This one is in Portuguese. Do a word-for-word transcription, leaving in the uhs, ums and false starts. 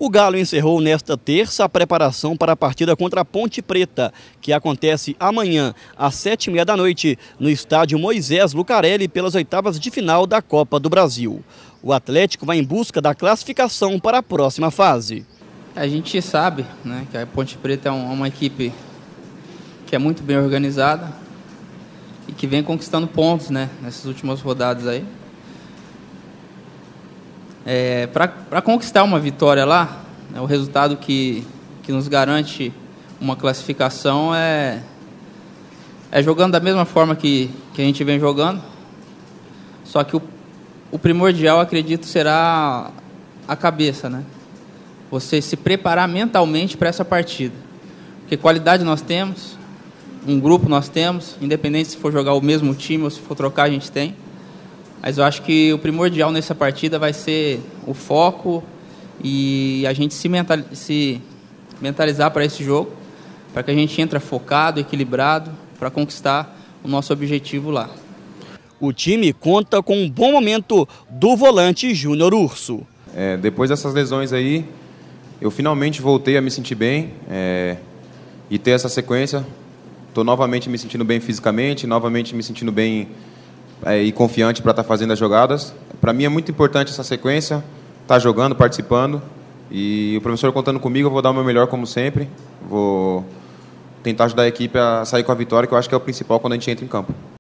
O Galo encerrou nesta terça a preparação para a partida contra a Ponte Preta, que acontece amanhã às sete e meia da noite no estádio Moisés Lucarelli pelas oitavas de final da Copa do Brasil. O Atlético vai em busca da classificação para a próxima fase. A gente sabe, né, que a Ponte Preta é uma equipe que é muito bem organizada e que vem conquistando pontos, né, nessas últimas rodadas aí. É, para conquistar uma vitória lá, né, o resultado que, que nos garante uma classificação é, é jogando da mesma forma que, que a gente vem jogando, só que o, o primordial, acredito, será a cabeça, né? Você se preparar mentalmente para essa partida, porque qualidade nós temos, um grupo nós temos, independente se for jogar o mesmo time ou se for trocar, a gente tem. Mas eu acho que o primordial nessa partida vai ser o foco e a gente se, mental, se mentalizar para esse jogo, para que a gente entre focado, equilibrado, para conquistar o nosso objetivo lá. O time conta com um bom momento do volante Júnior Urso. É, depois dessas lesões aí, eu finalmente voltei a me sentir bem é, e ter essa sequência. Estou novamente me sentindo bem fisicamente, novamente me sentindo bem É, e confiante para estar tá fazendo as jogadas. Para mim é muito importante essa sequência, estar tá jogando, participando, e o professor contando comigo, eu vou dar o meu melhor como sempre, vou tentar ajudar a equipe a sair com a vitória, que eu acho que é o principal quando a gente entra em campo.